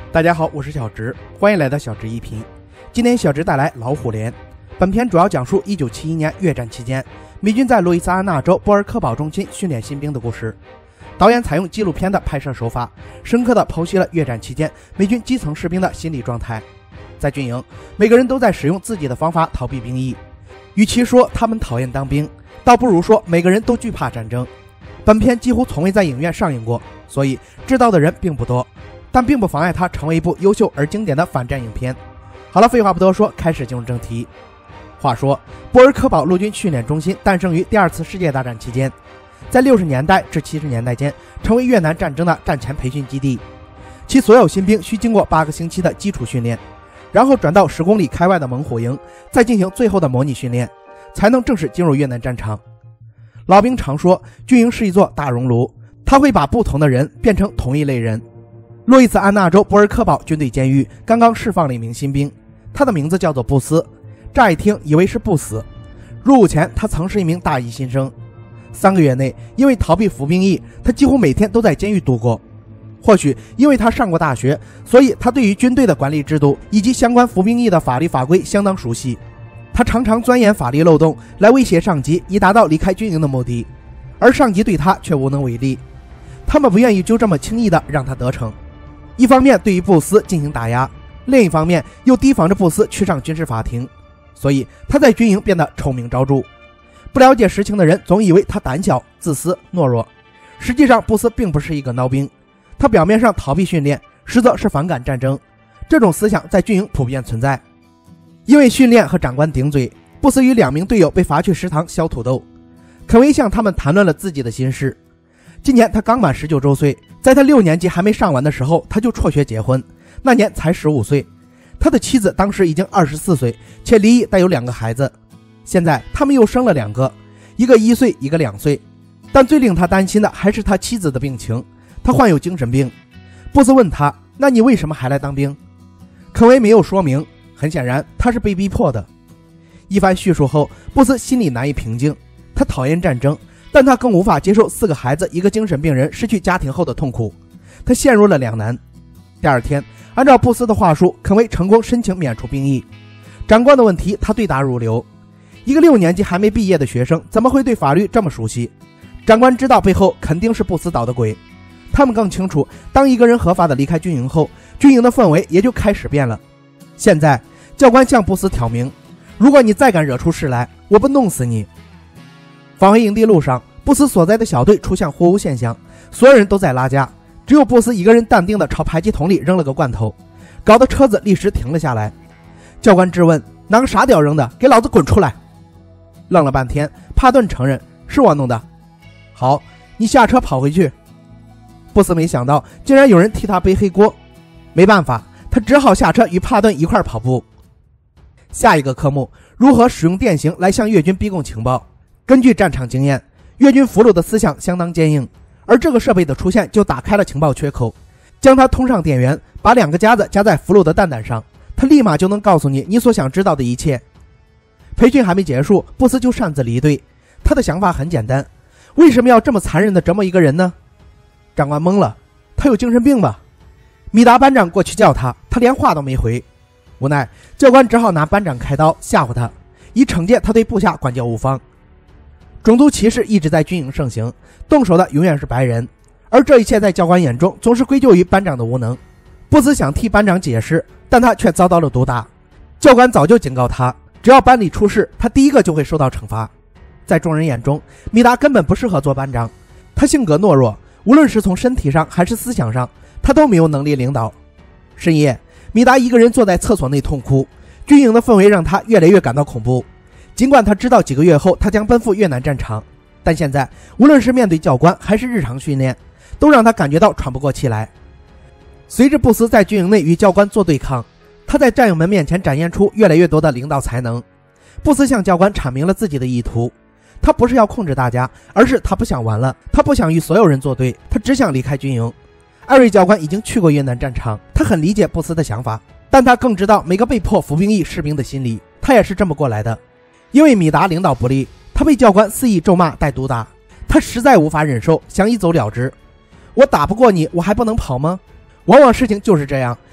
大家好，我是小直，欢迎来到小直一评。今天小直带来老虎连。本片主要讲述1971年越战期间，美军在路易斯安那州波尔科堡中心训练新兵的故事。导演采用纪录片的拍摄手法，深刻地剖析了越战期间美军基层士兵的心理状态。在军营，每个人都在使用自己的方法逃避兵役。与其说他们讨厌当兵，倒不如说每个人都惧怕战争。本片几乎从未在影院上映过，所以知道的人并不多，但并不妨碍它成为一部优秀而经典的反战影片。好了，废话不多说，开始进入正题。话说，波尔科堡陆军训练中心诞生于第二次世界大战期间，在60年代至70年代间成为越南战争的战前培训基地。其所有新兵需经过8个星期的基础训练，然后转到10公里开外的猛虎营，再进行最后的模拟训练，才能正式进入越南战场。老兵常说，军营是一座大熔炉，它会把不同的人变成同一类人。路易斯安那州波尔科堡军队监狱刚刚释放了一名新兵，他的名字叫做布斯。乍一听以为是不死。入伍前，他曾是一名大一新生。3个月内，因为逃避服兵役，他几乎每天都在监狱度过。或许因为他上过大学，所以他对于军队的管理制度以及相关服兵役的法律法规相当熟悉。他常常钻研法律漏洞来威胁上级，以达到离开军营的目的，而上级对他却无能为力。他们不愿意就这么轻易的让他得逞，一方面对于布斯进行打压，另一方面又提防着布斯去上军事法庭，所以他在军营变得臭名昭著。不了解实情的人总以为他胆小、自私、懦弱，实际上布斯并不是一个孬兵，他表面上逃避训练，实则是反感战争。这种思想在军营普遍存在。因为训练和长官顶嘴，布斯与2名队友被罚去食堂削土豆。肯维向他们谈论了自己的心事。今年他刚满19周岁，在他6年级还没上完的时候，他就辍学结婚，那年才15岁。他的妻子当时已经24岁，且离异带有2个孩子。现在他们又生了2个，一个1岁，一个2岁。但最令他担心的还是他妻子的病情，他患有精神病。布斯问他，那你为什么还来当兵？肯维没有说明，很显然他是被逼迫的。一番叙述后，布斯心里难以平静。他讨厌战争，但他更无法接受4个孩子1个精神病人失去家庭后的痛苦。他陷入了两难。第二天，按照布斯的话术，肯维成功申请免除兵役。长官的问题他对答如流。一个6年级还没毕业的学生怎么会对法律这么熟悉？长官知道背后肯定是布斯捣的鬼。他们更清楚，当一个人合法的离开军营后，军营的氛围也就开始变了。现在教官向布斯挑明，如果你再敢惹出事来，我不弄死你。返回营地路上，布斯所在的小队出现货物现象，所有人都在拉架，只有布斯一个人淡定地朝排气筒里扔了个罐头，搞得车子立时停了下来。教官质问，哪个傻屌扔的，给老子滚出来。愣了半天，帕顿承认，是我弄的。好，你下车跑回去。布斯没想到竟然有人替他背黑锅，没办法，他只好下车与帕顿一块跑步。下一个科目，如何使用电刑来向越军逼供情报。根据战场经验，越军俘虏的思想相当坚硬，而这个设备的出现就打开了情报缺口。将它通上电源，把2个夹子夹在俘虏的蛋蛋上，它立马就能告诉你所想知道的一切。培训还没结束，布斯就擅自离队。他的想法很简单，为什么要这么残忍地折磨一个人呢？长官懵了，他有精神病吧？米达班长过去叫他，他连话都没回。无奈教官只好拿班长开刀吓唬他，以惩戒他对部下管教无方。种族歧视一直在军营盛行，动手的永远是白人，而这一切在教官眼中总是归咎于班长的无能。布斯想替班长解释，但他却遭到了毒打。教官早就警告他，只要班里出事，他第一个就会受到惩罚。在众人眼中，米达根本不适合做班长，他性格懦弱，无论是从身体上还是思想上，他都没有能力领导。深夜，米达一个人坐在厕所内痛哭，军营的氛围让他越来越感到恐怖。尽管他知道几个月后他将奔赴越南战场，但现在无论是面对教官还是日常训练，都让他感觉到喘不过气来。随着布斯在军营内与教官做对抗，他在战友们面前展现出越来越多的领导才能。布斯向教官阐明了自己的意图，他不是要控制大家，而是他不想玩了，他不想与所有人作对，他只想离开军营。艾瑞教官已经去过越南战场，他很理解布斯的想法，但他更知道每个被迫服兵役士兵的心理，他也是这么过来的。因为米达领导不力，他被教官肆意咒骂带毒打，他实在无法忍受，想一走了之。我打不过你，我还不能跑吗？往往事情就是这样，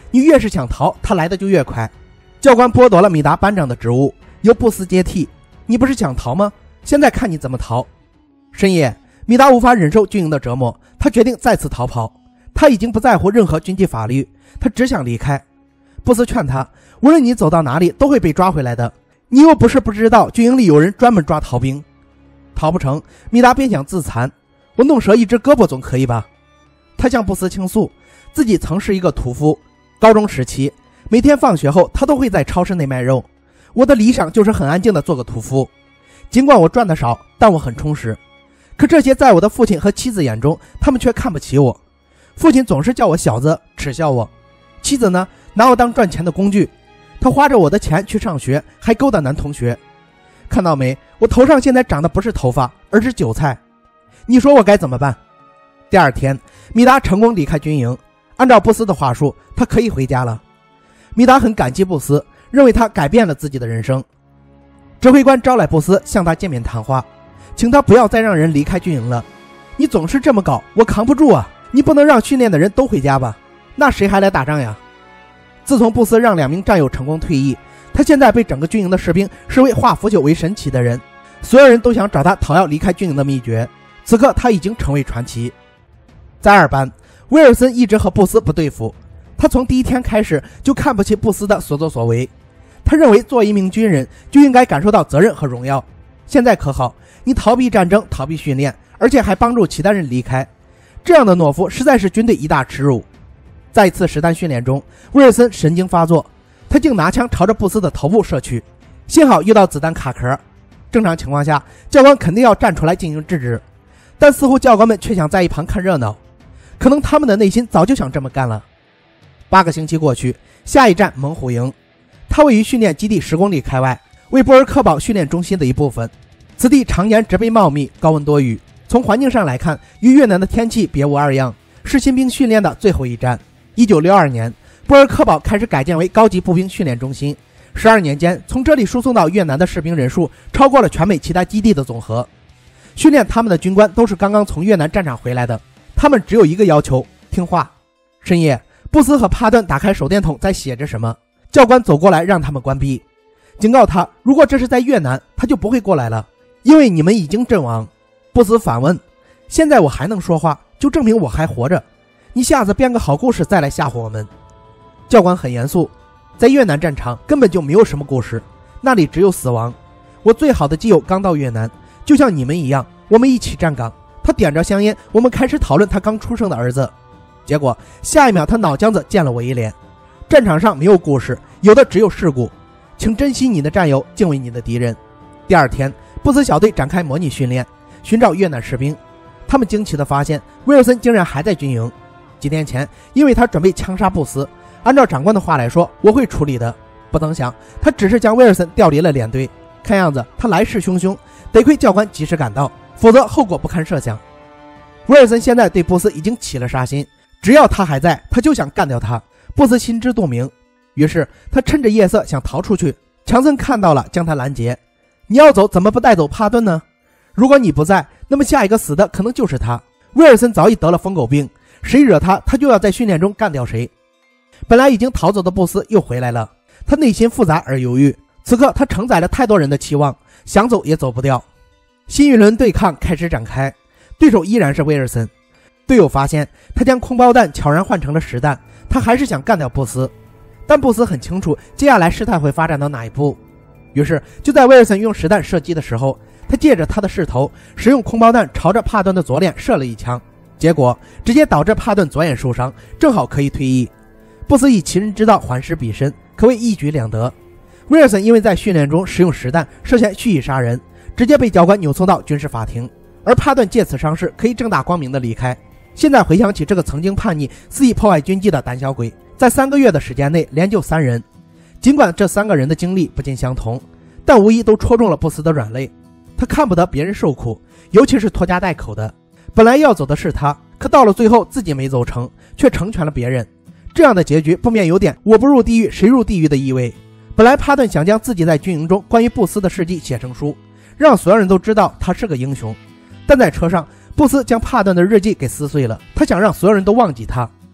你越是想逃，他来的就越快。教官剥夺了米达班长的职务，由布斯接替。你不是想逃吗？现在看你怎么逃。深夜，米达无法忍受军营的折磨，他决定再次逃跑。他已经不在乎任何军纪法律，他只想离开。布斯劝他，无论你走到哪里都会被抓回来的，你又不是不知道军营里有人专门抓逃兵。逃不成，米达便想自残，我弄折一只胳膊总可以吧。他向布斯倾诉，自己曾是一个屠夫，高中时期每天放学后他都会在超市内卖肉。我的理想就是很安静的做个屠夫，尽管我赚得少，但我很充实。可这些在我的父亲和妻子眼中，他们却看不起我。父亲总是叫我小子，耻笑我。妻子呢，拿我当赚钱的工具，他花着我的钱去上学，还勾搭男同学。看到没，我头上现在长的不是头发，而是韭菜。你说我该怎么办？第二天，米达成功离开军营。按照布斯的话术，他可以回家了。米达很感激布斯，认为他改变了自己的人生。指挥官招来布斯，向他见面谈话，请他不要再让人离开军营了。你总是这么搞，我扛不住啊！你不能让训练的人都回家吧？那谁还来打仗呀？自从布斯让2名战友成功退役，他现在被整个军营的士兵视为化腐朽为神奇的人，所有人都想找他讨要离开军营的秘诀。此刻他已经成为传奇。在2班，威尔森一直和布斯不对付，他从第一天开始就看不起布斯的所作所为。他认为做一名军人就应该感受到责任和荣耀。现在可好，你逃避战争，逃避训练，而且还帮助其他人离开，这样的懦夫实在是军队一大耻辱。在一次实弹训练中，威尔森神经发作，他竟拿枪朝着布斯的头部射去，幸好遇到子弹卡壳。正常情况下，教官肯定要站出来进行制止，但似乎教官们却想在一旁看热闹，可能他们的内心早就想这么干了。8个星期过去，下一站猛虎营，它位于训练基地10公里开外，为波尔科堡训练中心的一部分。此地常年植被茂密，高温多雨，从环境上来看，与越南的天气别无二样，是新兵训练的最后一站。1962年，波尔科堡开始改建为高级步兵训练中心。12年间，从这里输送到越南的士兵人数超过了全美其他基地的总和。训练他们的军官都是刚刚从越南战场回来的，他们只有一个要求：听话。深夜，布斯和帕顿打开手电筒，在写着什么。教官走过来让他们关闭，警告他，如果这是在越南，他就不会过来了，因为你们已经阵亡。布斯反问，现在我还能说话，就证明我还活着，你下次编个好故事再来吓唬我们。教官很严肃，在越南战场根本就没有什么故事，那里只有死亡。我最好的基友刚到越南，就像你们一样，我们一起站岗。他点着香烟，我们开始讨论他刚出生的儿子。结果下一秒他脑浆子溅了我一脸。战场上没有故事，有的只有事故，请珍惜你的战友，敬畏你的敌人。第二天，布斯小队展开模拟训练，寻找越南士兵。他们惊奇地发现，威尔森竟然还在军营。几天前，因为他准备枪杀布斯，按照长官的话来说，我会处理的。不曾想，他只是将威尔森调离了连队。看样子他来势汹汹，得亏教官及时赶到，否则后果不堪设想。威尔森现在对布斯已经起了杀心，只要他还在，他就想干掉他。布斯心知肚明，于是他趁着夜色想逃出去。强森看到了，将他拦截。你要走，怎么不带走帕顿呢？如果你不在，那么下一个死的可能就是他。威尔森早已得了疯狗病，谁惹他，他就要在训练中干掉谁。本来已经逃走的布斯又回来了，他内心复杂而犹豫。此刻他承载了太多人的期望，想走也走不掉。新一轮对抗开始展开，对手依然是威尔森。队友发现他将空包弹悄然换成了实弹，他还是想干掉布斯，但布斯很清楚接下来事态会发展到哪一步。于是就在威尔森用实弹射击的时候，他借着他的势头，使用空包弹朝着帕顿的左脸射了一枪，结果直接导致帕顿左眼受伤，正好可以退役。布斯以其人之道还施彼身，可谓一举两得。威尔森因为在训练中使用实弹涉嫌蓄意杀人，直接被教官扭送到军事法庭，而帕顿借此伤势可以正大光明的离开。现在回想起这个曾经叛逆、肆意破坏军纪的胆小鬼，在3个月的时间内连救3人。尽管这3个人的经历不尽相同，但无疑都戳中了布斯的软肋。他看不得别人受苦，尤其是拖家带口的。本来要走的是他，可到了最后自己没走成，却成全了别人。这样的结局不免有点我不入地狱谁入地狱的意味。本来帕顿想将自己在军营中关于布斯的事迹写成书，让所有人都知道他是个英雄，但在车上布斯将帕顿的日记给撕碎了，他想让所有人都忘记他。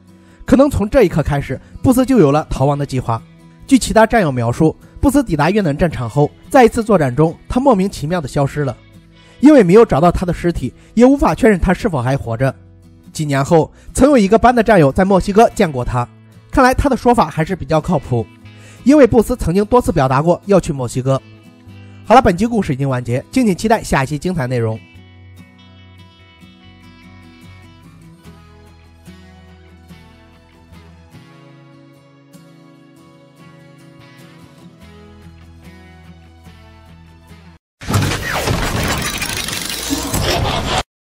可能从这一刻开始，布斯就有了逃亡的计划。据其他战友描述，布斯抵达约旦战场后，在一次作战中，他莫名其妙地消失了，因为没有找到他的尸体，也无法确认他是否还活着。几年后，曾有一个班的战友在墨西哥见过他，看来他的说法还是比较靠谱，因为布斯曾经多次表达过要去墨西哥。好了，本期故事已经完结，敬请期待下一期精彩内容。